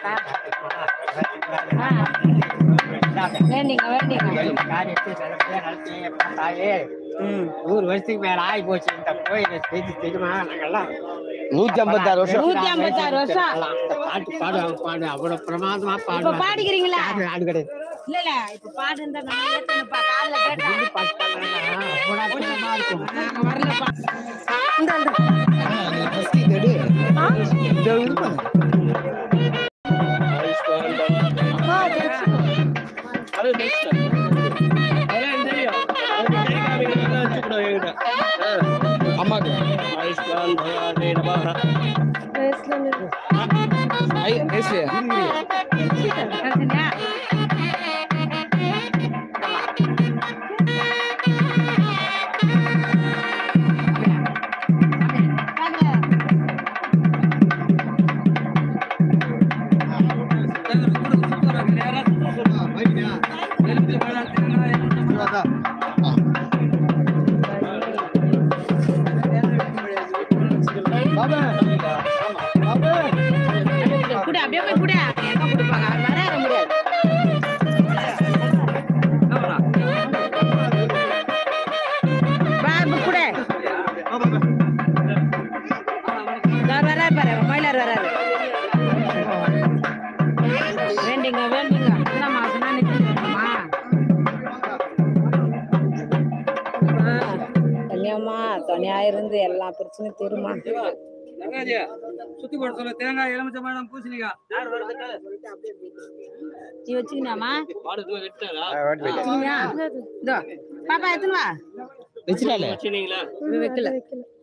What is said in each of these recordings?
வேண்டிங்க வருஷத்துக்கு மேல ஆகி போச்சு இந்த கோயிலை செய்து தெரியுமா? நாங்கெல்லாம் 156 வருஷம். 156 வருஷம். பாட்டு பாடுவாங்க, பாடு அவ்வளவு பிரமாதமா இப்ப பாடுகிறீங்களா? ஆடு கிடையாது. இல்ல இப்ப பாடுறத நான் ஏத்தனப்பா காதுல கேட்டா பாட்டு பாடுறாங்க அவ்வளவு பிரமாதமா இருக்கும். நாங்க வரலப்பா. இந்த நீ ஃபர்ஸ்ட் எடு. இந்த இருப்பாங்க. அது நெக்ஸ்ட். அதெல்லாம் தெரியும். அது கேட்காதீங்க வச்சுக்கணும் என்கிட்ட. அம்மாக்கு ஆயுஷ்மான் பவானி நமஹ. ஐஸ்ல அப்படியே போய் கூட எங்க கொடுப்பாங்க வர முடியாது. வராரு பாரு மயிலார் வராரு. வேண்டிங்க வேண்டிங்க என்னம்மா நிற்கணுமா தனியாமா தனியா இருந்து எல்லா பிரச்சனையும் தீருமா. சுத்தி போட சொல்ல தேங்காய் எலுமிச்சை பழம் பூசணிக்காய் நீ வச்சுக்கினாமா பாப்பா எத்தனை வா வைக்கல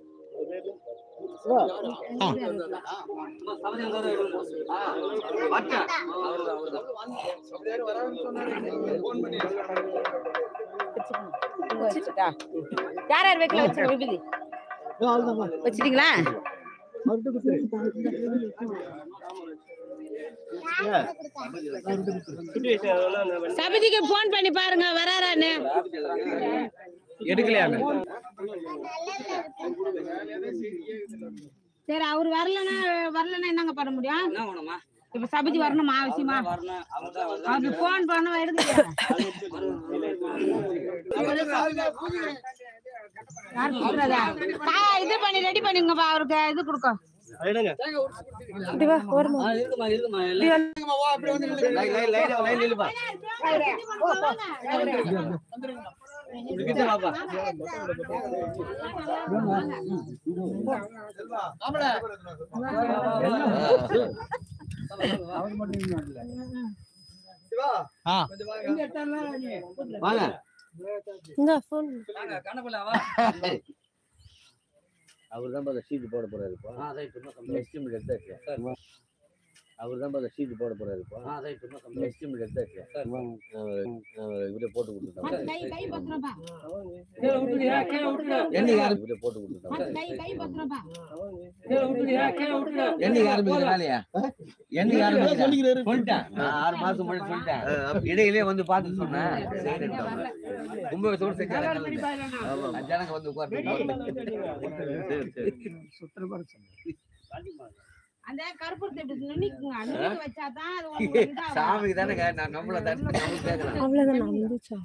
யார் யார் வைக்கல வச்சு வச்சிட்டீங்களா? சபதிக்கு போன் பண்ணி பாருங்க வராரான்னு. எடுக்கலையா? சரி அவர் வரலன்னா என்னங்க பண்ண முடியும்? இப்ப சபதி வரணுமா அவசியமா? அது போன் பண்ண எடுக்கலையா? இது பண்ணி ரெடி பண்ணுங்கப்பா அவருக்கு இது கொடுக்க. அவர் தான் ஷீட் போட போறாரு. எஸ்டிமேட் எடுத்தாச்சு. அவர் தான் ஷீட் போட போறாரு. எஸ்டிமேட் எடுத்தாச்சு. இவரே போட்டு கொடுத்துட்டாங்க. இவரே போட்டு கொடுத்துட்டாங்க. என்னைக்கு ஆரம்பிக்கிற வேலையா? என்னைக்கு ஆரம்பிக்கிற சொல்லிட்டேன். 6 மாசம் முன்னாடி சொல்லிட்டேன். இடையிலே வந்து பார்த்து சொன்னேன். கும்பகோணத்தோடு செஞ்சாங்க. ஜனங்க வந்து அந்த கருப்பூரத்தை இப்படி நின்னுக்குங்க. நிக்க வச்சாதான் அது சாமி தானே நான் நம்மள தட்டு அவ்வளவுதான் வந்துச்சா?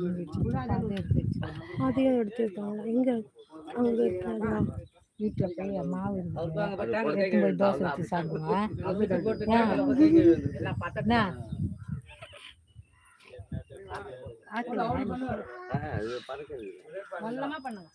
அதையும் எடுத்துட்டாங்க. எங்க அங்க இருக்காங்களா? வீட்டுல போய் மாவு போய் தோசை வச்சு சாப்பிடுவேன். நல்லமா பண்ணுங்க.